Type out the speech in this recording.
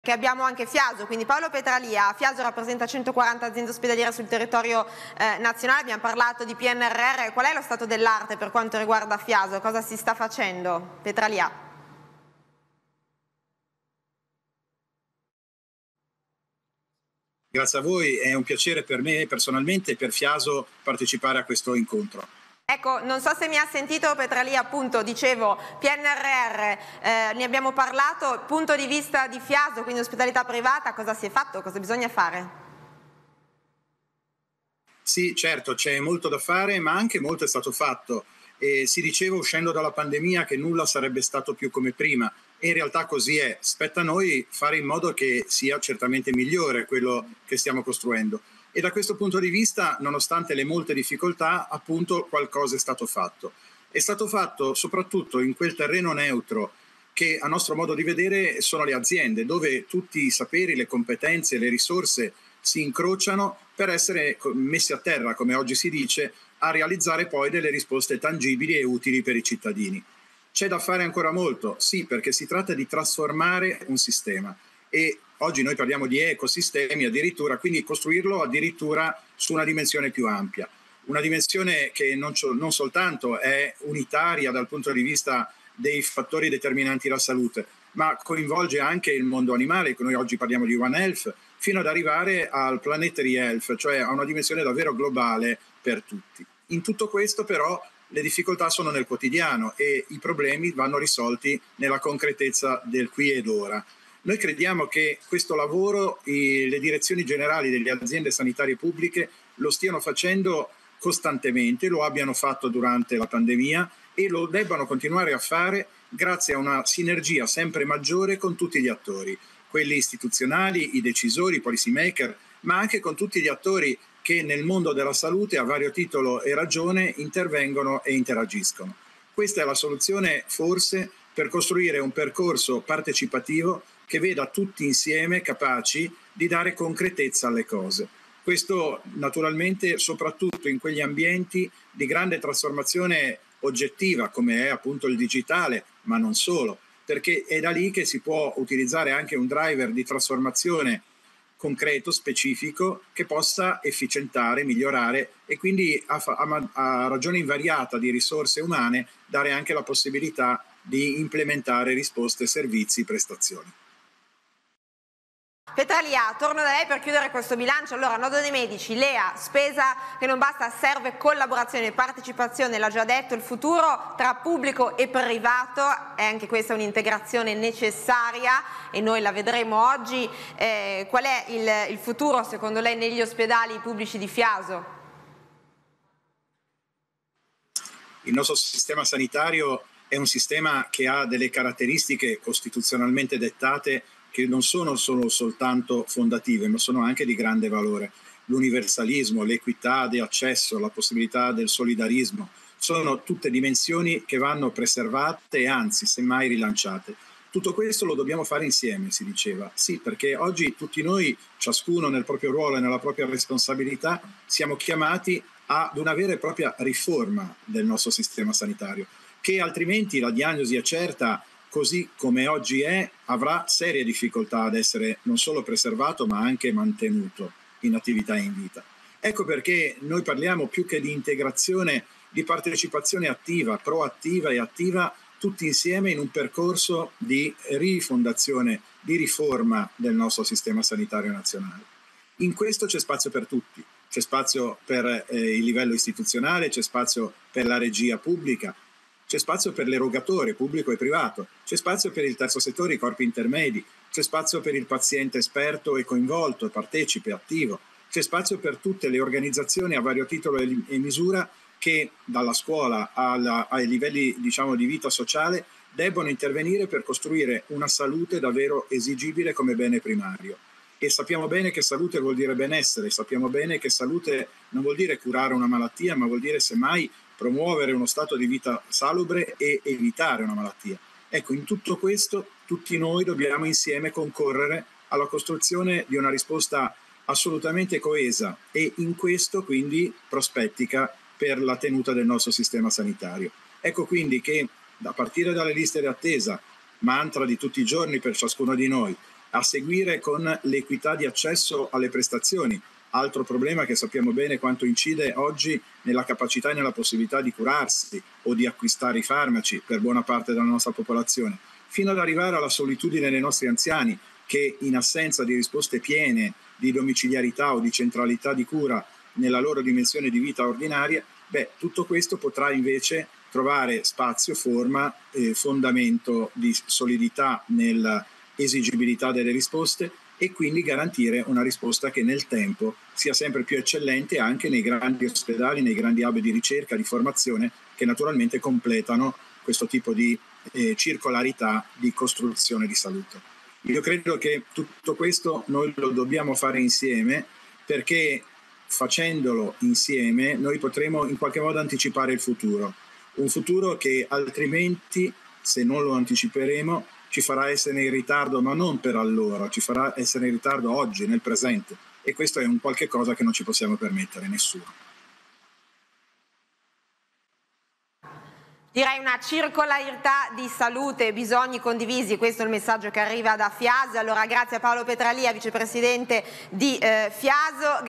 Che abbiamo anche Fiaso, quindi Paolo Petralia. Fiaso rappresenta 140 aziende ospedaliere sul territorio nazionale, abbiamo parlato di PNRR. Qual è lo stato dell'arte per quanto riguarda Fiaso? Cosa si sta facendo? Petralia. Grazie a voi, è un piacere per me personalmente e per Fiaso partecipare a questo incontro. Ecco, non so se mi ha sentito Petralia, appunto, dicevo, PNRR, ne abbiamo parlato, punto di vista di Fiaso, quindi ospitalità privata, cosa si è fatto, cosa bisogna fare? Sì, certo, c'è molto da fare, ma anche molto è stato fatto. E si diceva uscendo dalla pandemia che nulla sarebbe stato più come prima, e in realtà così è. Spetta a noi fare in modo che sia certamente migliore quello che stiamo costruendo. E da questo punto di vista, nonostante le molte difficoltà, appunto qualcosa è stato fatto. È stato fatto soprattutto in quel terreno neutro che a nostro modo di vedere sono le aziende, dove tutti i saperi, le competenze, le risorse si incrociano per essere messi a terra, come oggi si dice, a realizzare poi delle risposte tangibili e utili per i cittadini. C'è da fare ancora molto, sì, perché si tratta di trasformare un sistema e oggi noi parliamo di ecosistemi addirittura, quindi costruirlo addirittura su una dimensione più ampia. Una dimensione che non soltanto è unitaria dal punto di vista dei fattori determinanti la salute, ma coinvolge anche il mondo animale, noi oggi parliamo di One Health, fino ad arrivare al Planetary Health, cioè a una dimensione davvero globale per tutti. In tutto questo però le difficoltà sono nel quotidiano e i problemi vanno risolti nella concretezza del qui ed ora. Noi crediamo che questo lavoro le direzioni generali delle aziende sanitarie pubbliche lo stiano facendo costantemente, lo abbiano fatto durante la pandemia e lo debbano continuare a fare grazie a una sinergia sempre maggiore con tutti gli attori, quelli istituzionali, i decisori, i policy maker, ma anche con tutti gli attori che nel mondo della salute a vario titolo e ragione intervengono e interagiscono. Questa è la soluzione forse per costruire un percorso partecipativo che veda tutti insieme capaci di dare concretezza alle cose. Questo naturalmente soprattutto in quegli ambienti di grande trasformazione oggettiva come è appunto il digitale, ma non solo, perché è da lì che si può utilizzare anche un driver di trasformazione concreto, specifico, che possa efficientare, migliorare e quindi a ragione invariata di risorse umane dare anche la possibilità di implementare risposte, servizi, prestazioni. Petralia, torno da lei per chiudere questo bilancio. Allora, nodo dei medici, LEA, spesa che non basta, serve collaborazione e partecipazione, l'ha già detto, il futuro tra pubblico e privato, è anche questa un'integrazione necessaria e noi la vedremo oggi. Qual è il futuro secondo lei negli ospedali pubblici di Fiaso? Il nostro sistema sanitario è un sistema che ha delle caratteristiche costituzionalmente dettate che non sono soltanto fondative, ma sono anche di grande valore. L'universalismo, l'equità di accesso, la possibilità del solidarismo, sono tutte dimensioni che vanno preservate e anzi, semmai, rilanciate. Tutto questo lo dobbiamo fare insieme, si diceva. Sì, perché oggi tutti noi, ciascuno nel proprio ruolo e nella propria responsabilità, siamo chiamati ad una vera e propria riforma del nostro sistema sanitario, che altrimenti la diagnosi è certa, così come oggi è, avrà serie difficoltà ad essere non solo preservato ma anche mantenuto in attività e in vita. Ecco perché noi parliamo più che di integrazione, di partecipazione attiva, proattiva e attiva, tutti insieme in un percorso di rifondazione, di riforma del nostro sistema sanitario nazionale. In questo c'è spazio per tutti, c'è spazio per il livello istituzionale, c'è spazio per la regia pubblica, c'è spazio per l'erogatore pubblico e privato, c'è spazio per il terzo settore, i corpi intermedi, c'è spazio per il paziente esperto e coinvolto, partecipe, attivo, c'è spazio per tutte le organizzazioni a vario titolo e misura che dalla scuola ai livelli diciamo, di vita sociale debbono intervenire per costruire una salute davvero esigibile come bene primario. E sappiamo bene che salute vuol dire benessere, sappiamo bene che salute non vuol dire curare una malattia, ma vuol dire semmai promuovere uno stato di vita salubre e evitare una malattia. Ecco, in tutto questo tutti noi dobbiamo insieme concorrere alla costruzione di una risposta assolutamente coesa e in questo quindi prospettica per la tenuta del nostro sistema sanitario. Ecco quindi che a partire dalle liste d'attesa, mantra di tutti i giorni per ciascuno di noi, a seguire con l'equità di accesso alle prestazioni, altro problema che sappiamo bene quanto incide oggi nella capacità e nella possibilità di curarsi o di acquistare i farmaci per buona parte della nostra popolazione, fino ad arrivare alla solitudine dei nostri anziani che in assenza di risposte piene di domiciliarità o di centralità di cura nella loro dimensione di vita ordinaria, tutto questo potrà invece trovare spazio, forma, fondamento di solidità nell'esigibilità delle risposte e quindi garantire una risposta che nel tempo sia sempre più eccellente anche nei grandi ospedali, nei grandi hub di ricerca, di formazione che naturalmente completano questo tipo di circolarità di costruzione di salute. Io credo che tutto questo noi lo dobbiamo fare insieme, perché facendolo insieme noi potremo in qualche modo anticipare il futuro, un futuro che altrimenti, se non lo anticiperemo, ci farà essere in ritardo, ma non per allora, ci farà essere in ritardo oggi, nel presente, e questo è un qualche cosa che non ci possiamo permettere, nessuno. Direi una circolarità di salute e bisogni condivisi, questo è il messaggio che arriva da Fiaso. Allora grazie a Paolo Petralia, vicepresidente di Fiaso.